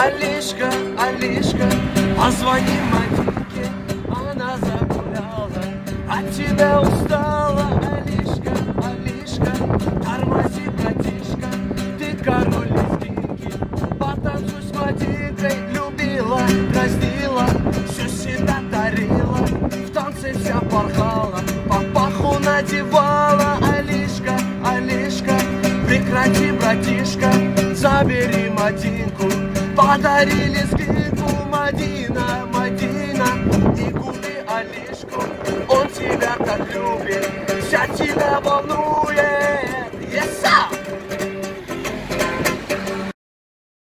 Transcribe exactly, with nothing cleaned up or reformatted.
Алишка, Алишка, позвони Мадинке, она загуляла, от тебя устала. Алишка, Алишка, тормози, братишка, ты король лезгинки, потанцуй с Мадинкой. Любила, дразнила, всю себя дарила, в танце вся порхала, папаху надевала. Алишка, Алишка, прекрати, братишка, забери Мадинку, подари лезгинку. Мадина, Мадина, и губи Алишку, он тебя так любит, вся тебя волнует.